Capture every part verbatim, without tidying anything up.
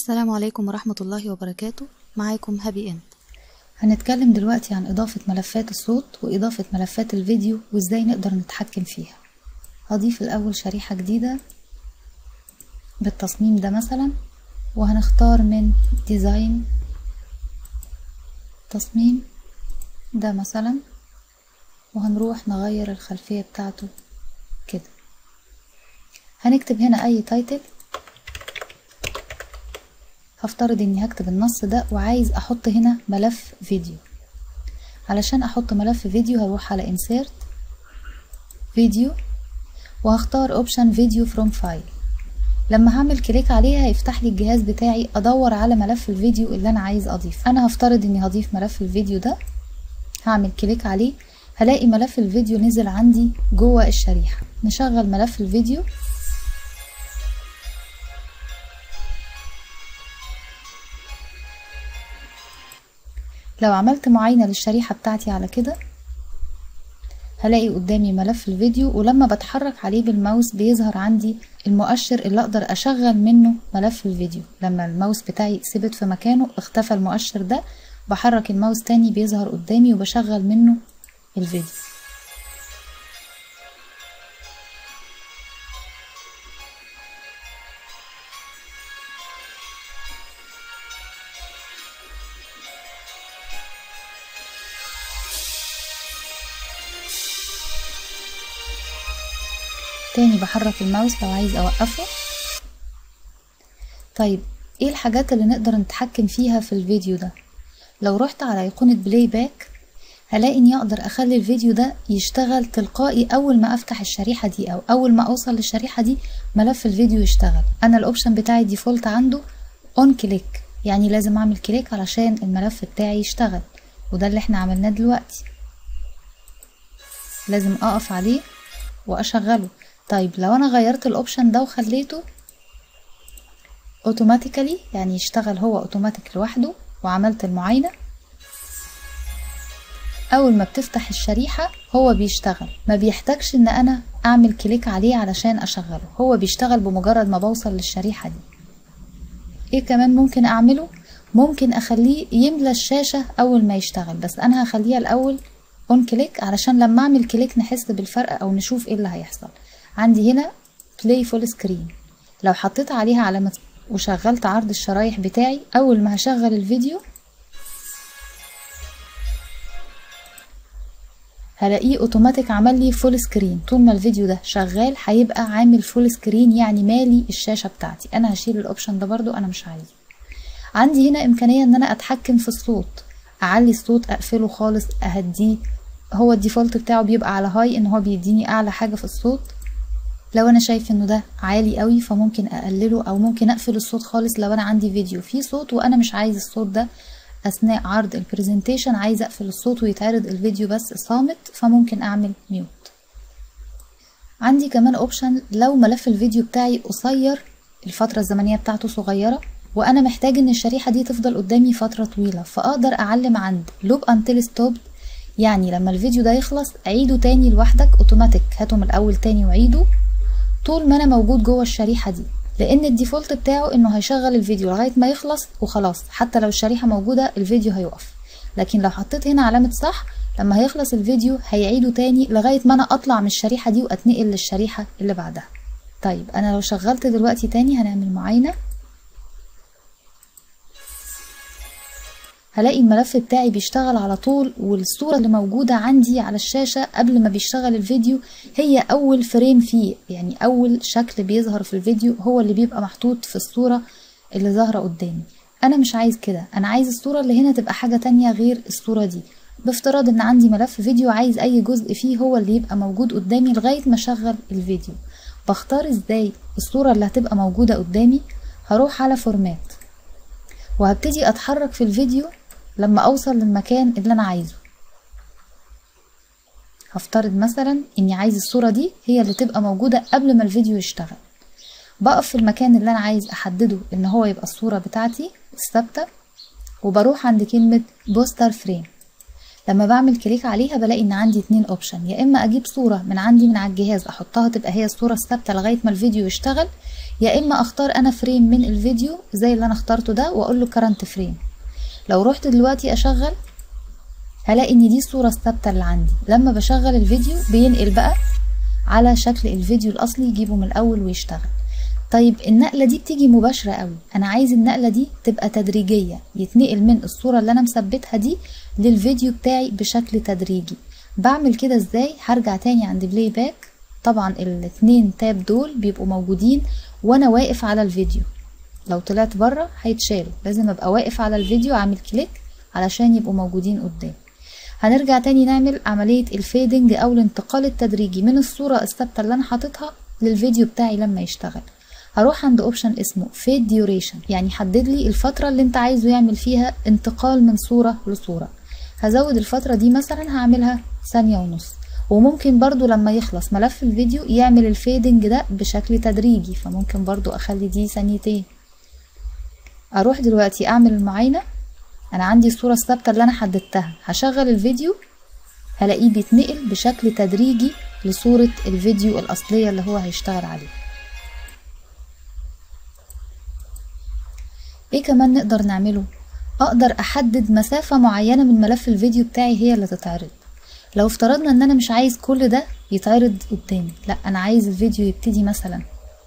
السلام عليكم ورحمة الله وبركاته. معاكم هابي اند. هنتكلم دلوقتي عن إضافة ملفات الصوت وإضافة ملفات الفيديو وإزاي نقدر نتحكم فيها. هضيف الأول شريحة جديدة بالتصميم ده مثلا، وهنختار من ديزاين تصميم ده مثلا، وهنروح نغير الخلفية بتاعته كده. هنكتب هنا أي تايتل. هفترض اني هكتب النص ده وعايز احط هنا ملف فيديو. علشان احط ملف فيديو هروح على insert فيديو وهختار option video from file. لما هعمل كليك عليها هيفتح لي الجهاز بتاعي ادور على ملف الفيديو اللي انا عايز اضيف. انا هفترض اني هضيف ملف الفيديو ده، هعمل كليك عليه هلاقي ملف الفيديو نزل عندي جوه الشريحة. نشغل ملف الفيديو. لو عملت معاينة للشريحة بتاعتي على كده هلاقي قدامي ملف الفيديو، ولما بتحرك عليه بالماوس بيظهر عندي المؤشر اللي اقدر اشغل منه ملف الفيديو. لما الماوس بتاعي ثبت في مكانه اختفى المؤشر ده، بحرك الماوس تاني بيظهر قدامي وبشغل منه الفيديو. تاني بحرك الماوس لو عايز اوقفه. طيب ايه الحاجات اللي نقدر نتحكم فيها في الفيديو ده؟ لو رحت على ايقونة بلاي باك هلاقي اني اقدر اخلي الفيديو ده يشتغل تلقائي اول ما افتح الشريحة دي، او اول ما اوصل للشريحة دي ملف الفيديو يشتغل. انا الاوبشن بتاعي ديفولت عنده اون كليك، يعني لازم اعمل كليك علشان الملف بتاعي يشتغل، وده اللي احنا عملناه دلوقتي. لازم اقف عليه واشغله. طيب لو انا غيرت الاوبشن ده وخليته اوتوماتيكالي، يعني يشتغل هو اوتوماتيك لوحده، وعملت المعاينة، اول ما بتفتح الشريحة هو بيشتغل، ما بيحتاجش ان انا اعمل كليك عليه علشان اشغله، هو بيشتغل بمجرد ما بوصل للشريحة دي. ايه كمان ممكن اعمله؟ ممكن اخليه يملى الشاشة اول ما يشتغل، بس انا هخليها الاول اون كليك علشان لما اعمل كليك نحس بالفرق او نشوف ايه اللي هيحصل. عندي هنا بلاي فول سكرين، لو حطيت عليها علامة وشغلت عرض الشرايح بتاعي، اول ما هشغل الفيديو هلاقيه اوتوماتيك عمل لي فول سكرين. طول ما الفيديو ده شغال هيبقى عامل فول سكرين، يعني مالي الشاشة بتاعتي. انا هشيل الاوبشن ده برضو، انا مش عايزه. عندي هنا امكانية ان انا اتحكم في الصوت، اعلي الصوت، اقفله خالص، اهديه. هو الديفولت بتاعه بيبقى على هاي، ان هو بيديني اعلى حاجة في الصوت. لو انا شايف انه ده عالي قوي فممكن اقلله، او ممكن اقفل الصوت خالص لو انا عندي فيديو فيه صوت وانا مش عايز الصوت ده اثناء عرض البرزنتيشن، عايزه اقفل الصوت ويتعرض الفيديو بس صامت، فممكن اعمل ميوت. عندي كمان اوبشن لو ملف الفيديو بتاعي قصير، الفتره الزمنيه بتاعته صغيره، وانا محتاج ان الشريحه دي تفضل قدامي فتره طويله، فاقدر اعلم عند لوب انتل ستوب، يعني لما الفيديو ده يخلص عيده تاني لوحدك اوتوماتيك، هاته من الاول تاني وعيده طول ما انا موجود جوه الشريحة دي، لان الديفولت بتاعه انه هيشغل الفيديو لغاية ما يخلص وخلاص. حتى لو الشريحة موجودة الفيديو هيقف، لكن لو حطيت هنا علامة صح لما هيخلص الفيديو هيعيده تاني لغاية ما انا اطلع من الشريحة دي واتنقل للشريحة اللي بعدها. طيب انا لو شغلت دلوقتي تاني هنعمل معاينة، هلاقي الملف بتاعي بيشتغل على طول، والصورة اللي موجودة عندي على الشاشة قبل ما بيشتغل الفيديو هي أول فريم فيه، يعني أول شكل بيظهر في الفيديو هو اللي بيبقى محطوط في الصورة اللي ظاهرة قدامي. أنا مش عايز كده، أنا عايز الصورة اللي هنا تبقى حاجة تانية غير الصورة دي. بافتراض إن عندي ملف فيديو عايز أي جزء فيه هو اللي يبقى موجود قدامي لغاية ما أشغل الفيديو. بختار إزاي الصورة اللي هتبقى موجودة قدامي؟ هروح على فورمات وهبتدي أتحرك في الفيديو لما اوصل للمكان اللي انا عايزه. هفترض مثلا اني عايز الصورة دي هي اللي تبقى موجودة قبل ما الفيديو يشتغل. بقف في المكان اللي انا عايز احدده ان هو يبقى الصورة بتاعتي الثابتة، وبروح عند كلمة بوستر فريم. لما بعمل كليك عليها بلاقي ان عندي اتنين اوبشن، يا اما اجيب صورة من عندي من على الجهاز احطها تبقى هي الصورة الثابتة لغاية ما الفيديو يشتغل، يا اما اختار انا فريم من الفيديو زي اللي انا اخترته ده واقول له كرنت فريم. لو رحت دلوقتي اشغل هلاقي ان دي الصورة الثابتة اللي عندي. لما بشغل الفيديو بينقل بقى على شكل الفيديو الاصلي، يجيبه من الاول ويشتغل. طيب النقلة دي بتيجي مباشرة قوي، انا عايز النقلة دي تبقى تدريجية، يتنقل من الصورة اللي انا مثبتها دي للفيديو بتاعي بشكل تدريجي. بعمل كده ازاي؟ هرجع تاني عند بلاي باك. طبعا الاتنين تاب دول بيبقوا موجودين وانا واقف على الفيديو، لو طلعت بره هيتشالوا، لازم ابقى واقف على الفيديو اعمل كليك علشان يبقوا موجودين قدام. هنرجع تاني نعمل عملية الفيدنج او الانتقال التدريجي من الصورة الثابتة اللي انا حاططها للفيديو بتاعي لما يشتغل. هروح عند اوبشن اسمه فيد ديوريشن، يعني حدد لي الفترة اللي انت عايزه يعمل فيها انتقال من صورة لصورة. هزود الفترة دي مثلا هعملها ثانية ونص، وممكن برضو لما يخلص ملف الفيديو يعمل الفيدنج ده بشكل تدريجي، فممكن برضو اخلي دي ثانيتين. اروح دلوقتي اعمل المعاينة، انا عندي الصورة الثابتة اللي انا حددتها، هشغل الفيديو هلاقيه بيتنقل بشكل تدريجي لصورة الفيديو الاصلية اللي هو هيشتغل عليه. ايه كمان نقدر نعمله؟ اقدر احدد مسافة معينة من ملف الفيديو بتاعي هي اللي تتعرض. لو افترضنا ان انا مش عايز كل ده يتعرض قدامي، لا انا عايز الفيديو يبتدي مثلا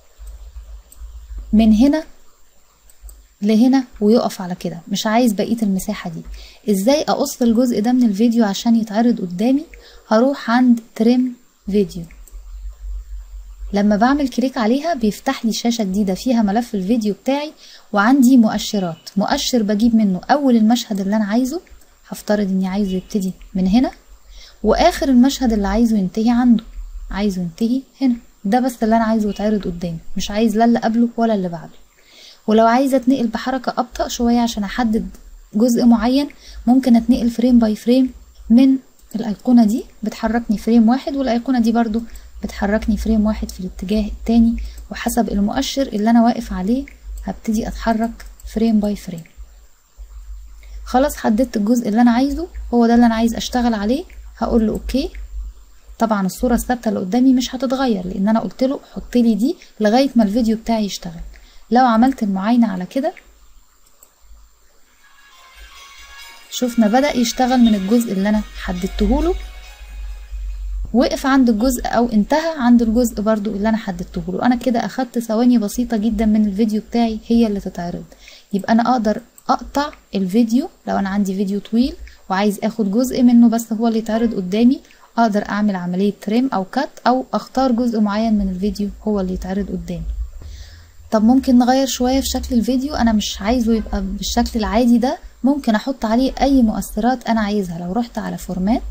من هنا لهنا ويقف على كده، مش عايز بقية المساحة دي. ازاي اقص الجزء ده من الفيديو عشان يتعرض قدامي؟ هروح عند تريم فيديو، لما بعمل كليك عليها بيفتح لي شاشة جديدة فيها ملف الفيديو بتاعي، وعندي مؤشرات. مؤشر بجيب منه اول المشهد اللي انا عايزه، هفترض اني عايزه يبتدي من هنا، واخر المشهد اللي عايزه ينتهي عنده، عايزه ينتهي هنا. ده بس اللي انا عايزه يتعرض قدامي، مش عايز لا اللي قبله ولا اللي بعده. ولو عايزه اتنقل بحركة ابطأ شوية عشان احدد جزء معين، ممكن اتنقل فريم باي فريم من الايقونة دي، بتحركني فريم واحد، والايقونة دي برضو بتحركني فريم واحد في الاتجاه التاني، وحسب المؤشر اللي انا واقف عليه هبتدي اتحرك فريم باي فريم. خلاص حددت الجزء اللي انا عايزه، هو ده اللي انا عايز اشتغل عليه، هقول له اوكي. طبعا الصورة الثابتة اللي قدامي مش هتتغير لان انا قلت له حط لي دي لغاية ما الفيديو بتاعي يشتغل. لو عملت المعاينة على كده شفنا بدأ يشتغل من الجزء اللي انا حددته له، وقف عند الجزء او انتهى عند الجزء برضو اللي انا حددته له. انا كده اخدت ثواني بسيطة جدا من الفيديو بتاعي هي اللي تتعرض. يبقى انا اقدر اقطع الفيديو لو انا عندي فيديو طويل وعايز اخد جزء منه بس هو اللي يتعرض قدامي، اقدر اعمل عملية تريم او كات، او اختار جزء معين من الفيديو هو اللي يتعرض قدامي. طب ممكن نغير شوية في شكل الفيديو، انا مش عايزه يبقى بالشكل العادي ده، ممكن احط عليه اي مؤثرات انا عايزها. لو رحت على فورمات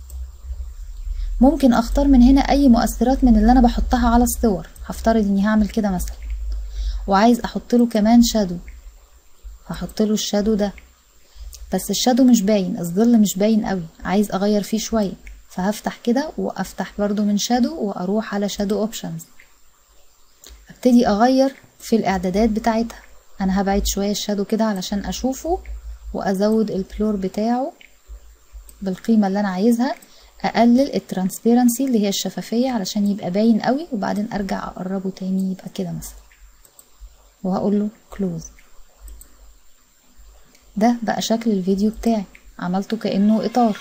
ممكن اختار من هنا اي مؤثرات من اللي انا بحطها على الصور. هفترض اني هعمل كده مثلا، وعايز احط له كمان شادو، هحط له الشادو ده، بس الشادو مش باين، الظل مش باين قوي، عايز اغير فيه شوية، فهفتح كده وافتح برضو من شادو واروح على شادو اوبشنز، ابتدي اغير في الاعدادات بتاعتها. انا هبعد شوية الشادو كده علشان اشوفه، وازود البلور بتاعه بالقيمة اللي انا عايزها، اقلل الترانسبيرنسي اللي هي الشفافية علشان يبقى باين قوي، وبعدين ارجع اقربه تاني يبقى كده مثلا، وهقول له كلوز. ده بقى شكل الفيديو بتاعي، عملته كأنه اطار.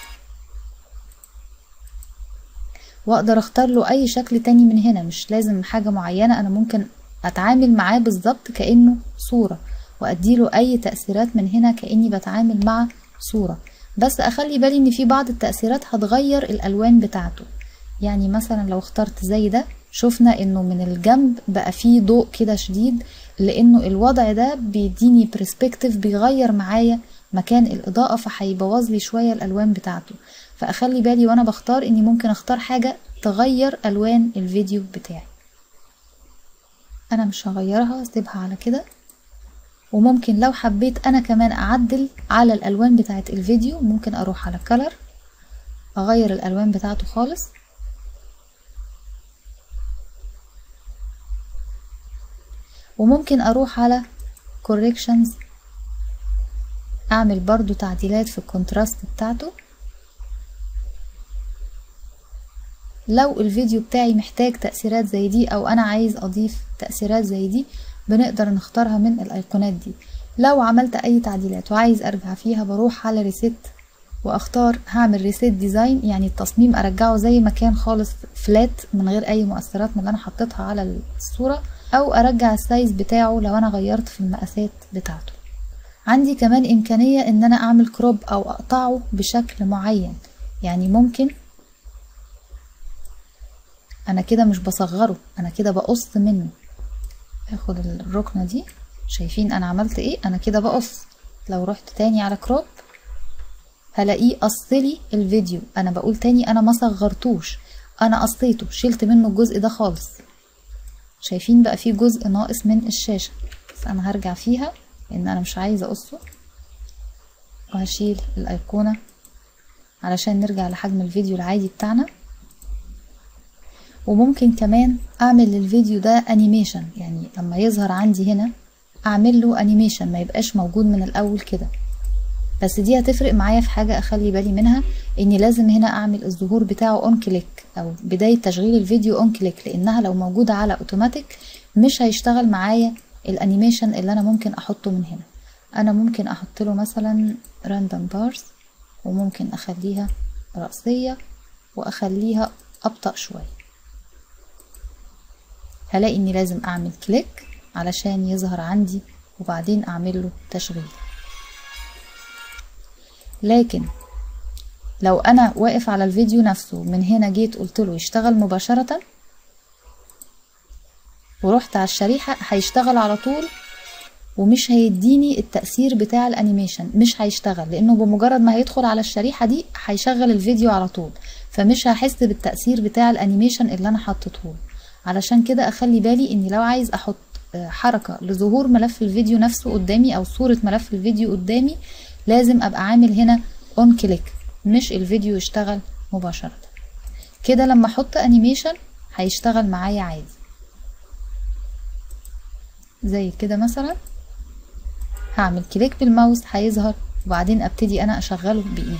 واقدر اختار له اي شكل تاني من هنا، مش لازم حاجة معينة، انا ممكن اتعامل معاه بالظبط كأنه صورة، واديله اي تأثيرات من هنا كأني بتعامل مع صورة. بس اخلي بالي ان في بعض التأثيرات هتغير الالوان بتاعته. يعني مثلا لو اخترت زي ده، شفنا انه من الجنب بقى فيه ضوء كده شديد، لانه الوضع ده بيديني برسبكتيف، بيغير معايا مكان الاضاءة، فهيبوظ لي شوية الالوان بتاعته. فاخلي بالي وانا بختار اني ممكن اختار حاجة تغير الوان الفيديو بتاعي. انا مش هغيرها، اسيبها على كده. وممكن لو حبيت انا كمان اعدل على الالوان بتاعه الفيديو، ممكن اروح على color اغير الالوان بتاعته خالص، وممكن اروح على corrections اعمل برضو تعديلات في الكونتراست بتاعته لو الفيديو بتاعي محتاج تأثيرات زي دي او انا عايز اضيف تأثيرات زي دي بنقدر نختارها من الايقونات دي. لو عملت اي تعديلات وعايز ارجع فيها بروح على ريسيت واختار هعمل ريسيت ديزاين، يعني التصميم ارجعه زي ما كان خالص فلات من غير اي مؤثرات من اللي انا حطيتها على الصورة، او ارجع السايز بتاعه لو انا غيرت في المقاسات بتاعته. عندي كمان امكانية ان انا اعمل كروب او اقطعه بشكل معين، يعني ممكن انا كده مش بصغره، انا كده بقص منه. اخد الركنة دي، شايفين انا عملت ايه؟ انا كده بقص. لو رحت تاني على كروب هلاقيه قصلي الفيديو. انا بقول تاني انا ما صغرتوش، انا قصيته، شلت منه الجزء ده خالص. شايفين بقى فيه جزء ناقص من الشاشة، بس انا هرجع فيها لان انا مش عايزة اقصه، وهشيل الايقونة علشان نرجع لحجم الفيديو العادي بتاعنا. وممكن كمان اعمل للفيديو ده انيميشن، يعني لما يظهر عندي هنا اعمل له انيميشن ما يبقاش موجود من الاول كده. بس دي هتفرق معايا في حاجة اخلي بالي منها، اني لازم هنا اعمل الظهور بتاعه اون كليك او بداية تشغيل الفيديو اون كليك، لانها لو موجودة على اوتوماتيك مش هيشتغل معايا الانيميشن اللي انا ممكن احطه من هنا. انا ممكن احط له مثلا راندوم بارز، وممكن اخليها رأسية واخليها ابطأ شوية. هلاقي اني لازم اعمل كليك علشان يظهر عندي وبعدين اعمل له تشغيل. لكن لو انا واقف على الفيديو نفسه من هنا جيت قلت له يشتغل مباشرة ورحت على الشريحة هيشتغل على طول، ومش هيديني التأثير بتاع الانيميشن، مش هيشتغل، لانه بمجرد ما هيدخل على الشريحة دي هيشغل الفيديو على طول، فمش هحس بالتأثير بتاع الانيميشن اللي انا حطيته. علشان كده اخلي بالي اني لو عايز احط حركة لظهور ملف الفيديو نفسه قدامي او صورة ملف الفيديو قدامي لازم ابقى عامل هنا اون كليك، مش الفيديو يشتغل مباشرة. كده لما احط انيميشن هيشتغل معايا عادي زي كده. مثلا هعمل كليك بالماوس هيظهر، وبعدين ابتدي انا اشغله بايدي.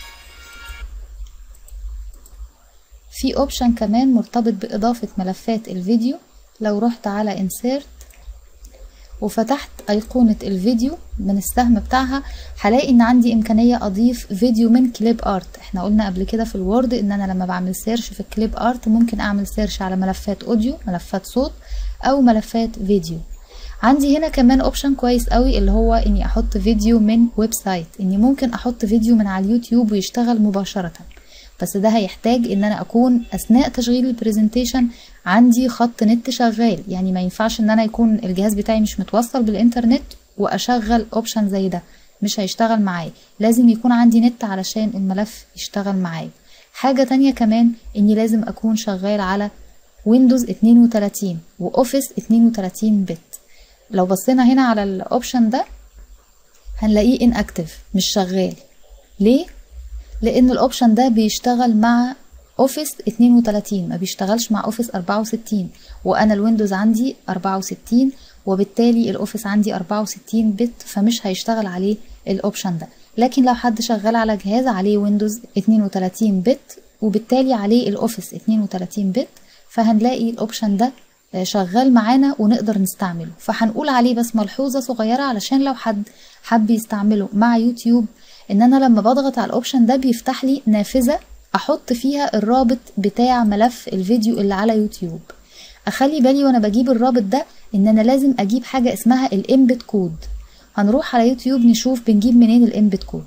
في اوبشن كمان مرتبط باضافة ملفات الفيديو. لو رحت على انسيرت وفتحت ايقونة الفيديو من السهم بتاعها هلاقي ان عندي امكانية اضيف فيديو من كليب ارت. احنا قلنا قبل كده في الوورد ان انا لما بعمل سيرش في الكليب ارت ممكن اعمل سيرش على ملفات اوديو، ملفات صوت، او ملفات فيديو. عندي هنا كمان اوبشن كويس قوي اللي هو اني احط فيديو من ويب سايت، اني ممكن احط فيديو من على اليوتيوب ويشتغل مباشرة، بس ده هيحتاج ان انا اكون اثناء تشغيل البرزنتيشن عندي خط نت شغال، يعني ما ينفعش ان انا يكون الجهاز بتاعي مش متوصل بالانترنت واشغل اوبشن زي ده، مش هيشتغل معايا، لازم يكون عندي نت علشان الملف يشتغل معايا. حاجة تانية كمان اني لازم اكون شغال على ويندوز اتنين وتلاتين واوفيس اتنين وتلاتين بت. لو بصينا هنا على الاوبشن ده هنلاقيه ان اكتف، مش شغال. ليه؟ لان الاوبشن ده بيشتغل مع اوفيس اتنين وتلاتين، ما بيشتغلش مع اوفيس اربعة وستين، وانا الويندوز عندي اربعة وستين، وبالتالي الاوفيس عندي اربعة وستين بت، فمش هيشتغل عليه الاوبشن ده. لكن لو حد شغال على جهاز عليه ويندوز اتنين وتلاتين بت وبالتالي عليه الاوفيس اتنين وتلاتين بت، فهنلاقي الاوبشن ده شغال معانا ونقدر نستعمله. فهنقول عليه بس ملحوظة صغيرة علشان لو حد حب يستعمله مع يوتيوب، ان انا لما بضغط على الاوبشن ده بيفتح لي نافذة احط فيها الرابط بتاع ملف الفيديو اللي على يوتيوب. اخلي بالي وانا بجيب الرابط ده ان انا لازم اجيب حاجة اسمها الامبت كود. هنروح على يوتيوب نشوف بنجيب منين الامبت كود.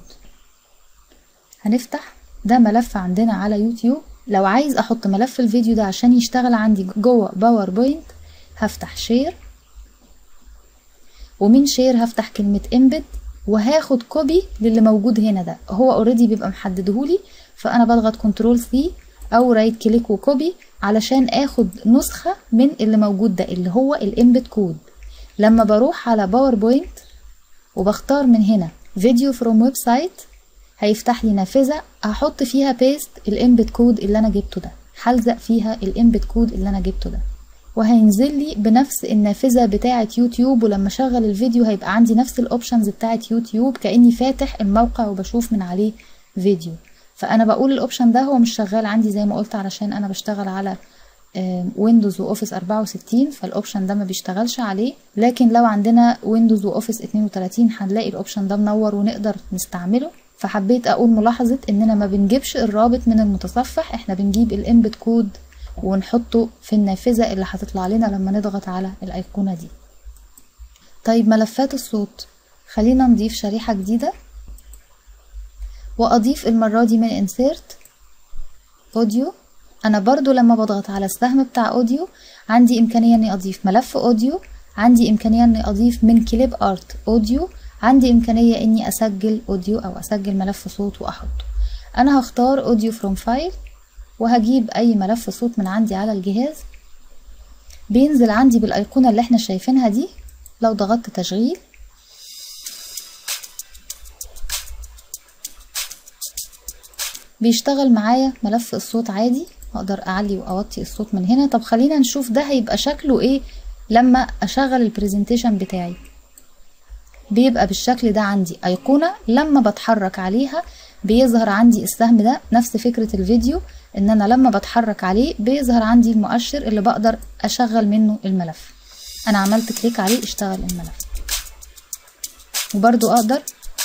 هنفتح ده ملف عندنا على يوتيوب. لو عايز احط ملف الفيديو ده عشان يشتغل عندي جوه باوربوينت هفتح شير، ومن شير هفتح كلمة امبت وهاخد كوبي للي موجود هنا. ده هو اوريدي بيبقى محددهولي، فانا بضغط كنترول سي او رايت كليك وكوبي علشان اخد نسخة من اللي موجود ده اللي هو الامبت كود. لما بروح على باوربوينت وبختار من هنا فيديو فروم ويب سايت هيفتح لي نافذة هحط فيها بيست الامبت كود اللي انا جبته ده، هلزق فيها الامبت كود اللي انا جبته ده، وهينزل لي بنفس النافذة بتاعة يوتيوب. ولما اشغل الفيديو هيبقى عندي نفس الاوبشنز بتاعة يوتيوب، كأني فاتح الموقع وبشوف من عليه فيديو. فانا بقول الاوبشن ده هو مش شغال عندي زي ما قلت علشان انا بشتغل على ويندوز واوفيس أربعة وستين، فالاوبشن ده ما بيشتغلش عليه. لكن لو عندنا ويندوز واوفيس اتنين وتلاتين هنلاقي الاوبشن ده منور ونقدر نستعمله. فحبيت اقول ملاحظة اننا ما بنجيبش الرابط من المتصفح، احنا بنجيب الانبت كود ونحطه في النافذة اللي هتطلع لنا لما نضغط على الايقونة دي. طيب ملفات الصوت، خلينا نضيف شريحة جديدة واضيف المرة دي من insert audio. انا برضو لما بضغط على السهم بتاع اوديو عندي امكانية اني اضيف ملف اوديو، عندي امكانية اني اضيف من كليب ارت اوديو، عندي امكانية اني اسجل اوديو او اسجل ملف صوت واحطه. انا هختار اوديو فروم فايل وهجيب اي ملف صوت من عندي على الجهاز، بينزل عندي بالايقونة اللي احنا شايفينها دي. لو ضغطت تشغيل بيشتغل معايا ملف الصوت عادي، اقدر اعلي واوطي الصوت من هنا. طب خلينا نشوف ده هيبقى شكله ايه لما اشغل البرزنتيشن بتاعي. بيبقى بالشكل ده عندي ايقونة لما بتحرك عليها بيظهر عندي السهم ده، نفس فكرة الفيديو ان انا لما بتحرك عليه بيظهر عندي المؤشر اللي بقدر اشغل منه الملف. انا عملت كليك عليه اشتغل الملف، وبرضو اقدر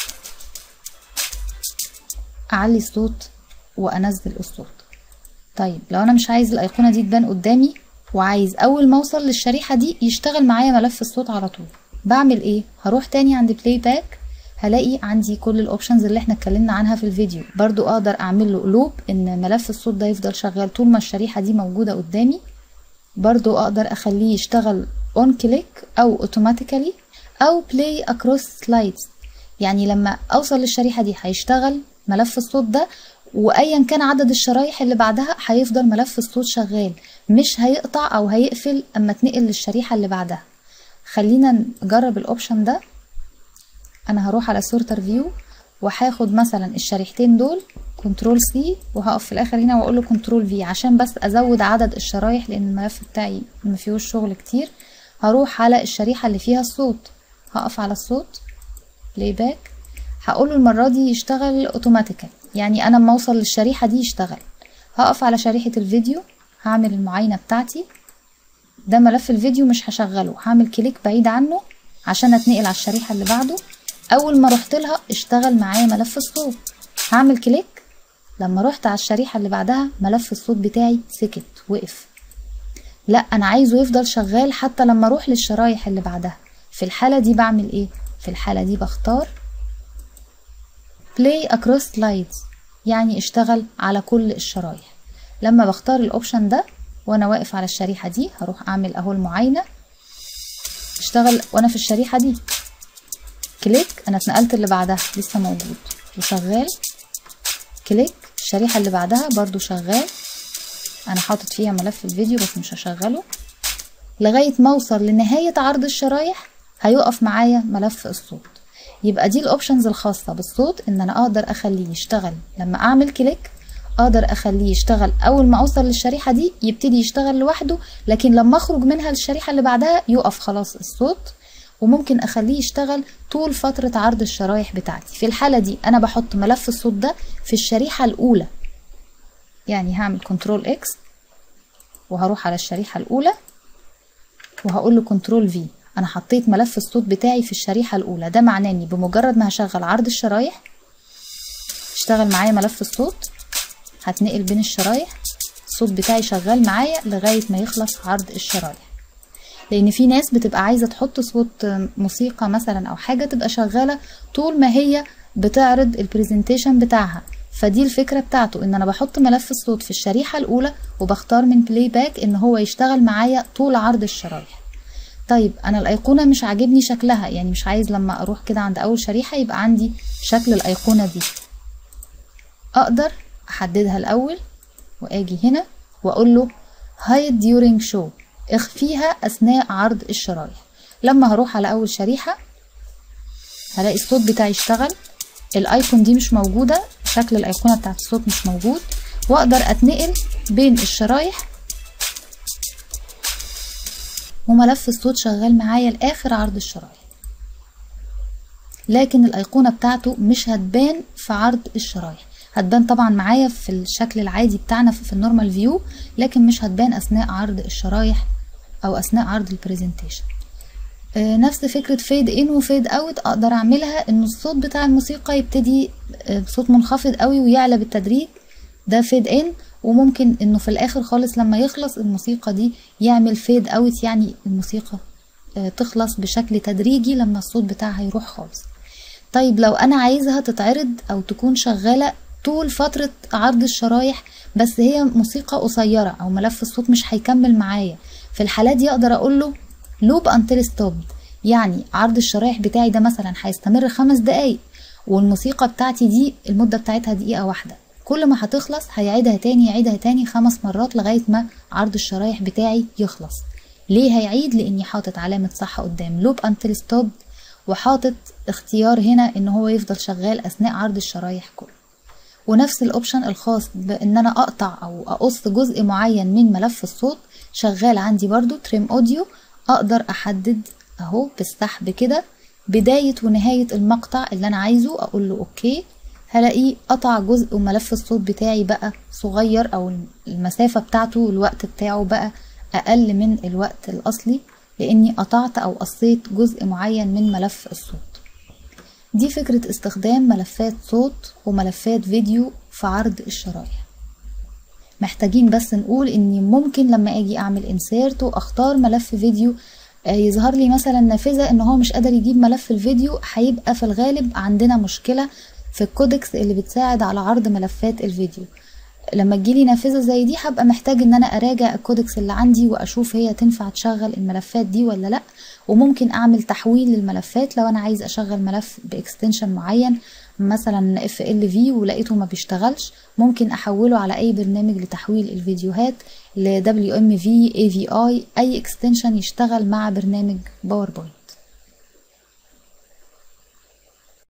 اعلي الصوت وانزل الصوت. طيب لو انا مش عايز الايقونة دي تبان قدامي وعايز اول ما اوصل للشريحة دي يشتغل معايا ملف الصوت على طول، بعمل ايه؟ هروح تاني عند بلاي باك، هلاقي عندي كل الاوبشنز اللي احنا اتكلمنا عنها في الفيديو. برضو اقدر اعمل له لوب ان ملف الصوت ده يفضل شغال طول ما الشريحة دي موجودة قدامي. برضو اقدر اخليه يشتغل اون كليك او اوتوماتيكالي او بلاي اكروس سلايدز، يعني لما اوصل للشريحة دي هيشتغل ملف الصوت ده، وايا كان عدد الشرايح اللي بعدها هيفضل ملف الصوت شغال، مش هيقطع او هيقفل اما اتنقل للشريحة اللي بعدها. خلينا نجرب الاوبشن ده. انا هروح على سورتر فيو وهاخد مثلا الشريحتين دول كنترول سي، وهقف في الاخر هنا واقول له كنترول في عشان بس ازود عدد الشرايح لان الملف بتاعي ما فيهوش شغل كتير. هروح على الشريحة اللي فيها الصوت، هقف على الصوت بلاي باك، هقول له المرة دي يشتغل اوتوماتيكال، يعني انا اما اوصل للشريحة دي يشتغل. هقف على شريحة الفيديو، هعمل المعاينة بتاعتي. ده ملف الفيديو مش هشغله، هعمل كليك بعيد عنه عشان اتنقل على الشريحة اللي بعده. اول ما رحت لها اشتغل معايا ملف الصوت، هعمل كليك. لما رحت على الشريحة اللي بعدها ملف الصوت بتاعي سكت وقف. لا انا عايزه يفضل شغال حتى لما اروح للشرايح اللي بعدها. في الحالة دي بعمل ايه؟ في الحالة دي بختار play across slides، يعني اشتغل على كل الشرايح. لما بختار الاوبشن ده وانا واقف على الشريحة دي هروح اعمل اهو المعاينة، اشتغل وانا في الشريحة دي، كليك انا اتنقلت اللي بعدها لسه موجود وشغال، كليك الشريحة اللي بعدها برضو شغال. انا حاطط فيها ملف الفيديو بس مش هشغله. لغاية ما اوصل لنهاية عرض الشرايح هيقف معايا ملف الصوت. يبقى دي الاوبشنز الخاصة بالصوت، ان انا اقدر اخليه يشتغل لما اعمل كليك، اقدر اخليه يشتغل اول ما اوصل للشريحة دي يبتدي يشتغل لوحده، لكن لما اخرج منها للشريحة اللي بعدها يقف خلاص الصوت. وممكن اخليه يشتغل طول فترة عرض الشرايح بتاعتي. في الحالة دي انا بحط ملف الصوت ده في الشريحة الاولى، يعني هعمل كنترول اكس وهروح على الشريحة الاولى وهقول له كنترول في. انا حطيت ملف الصوت بتاعي في الشريحة الاولى، ده معناه اني بمجرد ما هشغل عرض الشرايح اشتغل معايا ملف الصوت، هتنقل بين الشرايح، الصوت بتاعي شغال معايا لغاية ما يخلص عرض الشرايح. لان في ناس بتبقى عايزة تحط صوت موسيقى مثلا او حاجة تبقى شغالة طول ما هي بتعرض البرزنتيشن بتاعها، فدي الفكرة بتاعته ان انا بحط ملف الصوت في الشريحة الاولى وبختار من بلاي باك ان هو يشتغل معايا طول عرض الشرايح. طيب انا الايقونة مش عاجبني شكلها، يعني مش عايز لما اروح كده عند اول شريحة يبقى عندي شكل الايقونة دي. اقدر احددها الاول واجي هنا واقول له hide during show، اخفيها اثناء عرض الشرايح. لما هروح على اول شريحة هلاقي الصوت بتاعي اشتغل، الايقون دي مش موجودة، شكل الايقونة بتاعت الصوت مش موجود، واقدر اتنقل بين الشرايح وملف الصوت شغال معايا لاخر عرض الشرايح، لكن الايقونة بتاعته مش هتبان في عرض الشرايح. هتبان طبعا معايا في الشكل العادي بتاعنا في النورمال فيو، لكن مش هتبان اثناء عرض الشرايح او اثناء عرض البرزنتيشن. آه نفس فكرة فيد ان وفيد اوت اقدر اعملها ان الصوت بتاع الموسيقى يبتدي بصوت منخفض قوي ويعلى بالتدريج، ده فيد ان، وممكن انه في الاخر خالص لما يخلص الموسيقى دي يعمل فيد اوت، يعني الموسيقى آه تخلص بشكل تدريجي لما الصوت بتاعها يروح خالص. طيب لو انا عايزها تتعرض او تكون شغالة طول فترة عرض الشرايح بس هي موسيقى قصيرة او ملف الصوت مش هيكمل معايا، في الحالة دي اقدر اقول له loop until stopped، يعني عرض الشرايح بتاعي ده مثلا هيستمر خمس دقايق والموسيقى بتاعتي دي المدة بتاعتها دقيقة واحدة، كل ما هتخلص هيعيدها تاني يعيدها تاني خمس مرات لغاية ما عرض الشرايح بتاعي يخلص. ليه هيعيد؟ لاني حاطط علامة صح قدام loop until stopped، وحاطط اختيار هنا ان هو يفضل شغال اثناء عرض الشرايح كله. ونفس الاوبشن الخاص بان انا اقطع او اقص جزء معين من ملف الصوت شغال عندي برضو تريم اوديو، اقدر احدد اهو بالسحب كده بداية ونهاية المقطع اللي انا عايزه، اقول له اوكي، هلاقيه قطع جزء وملف الصوت بتاعي بقى صغير او المسافة بتاعته الوقت بتاعه بقى اقل من الوقت الاصلي لاني قطعت او قصيت جزء معين من ملف الصوت. دي فكرة استخدام ملفات صوت وملفات فيديو في عرض الشرايح. محتاجين بس نقول اني ممكن لما اجي اعمل انسيرت واختار ملف فيديو يظهر لي مثلا نافذة ان هو مش قادر يجيب ملف الفيديو، هيبقى في الغالب عندنا مشكلة في الكودكس اللي بتساعد على عرض ملفات الفيديو. لما تجيلي نافذة زي دي هبقى محتاج ان انا اراجع الكودكس اللي عندي واشوف هي تنفع تشغل الملفات دي ولا لا، وممكن اعمل تحويل للملفات لو انا عايز اشغل ملف باكستنشن معين مثلا اف ال في ولقيته ما بيشتغلش، ممكن احوله على اي برنامج لتحويل الفيديوهات ل دبليو ام في، اي في اي، اي اكستنشن يشتغل مع برنامج باوربوينت.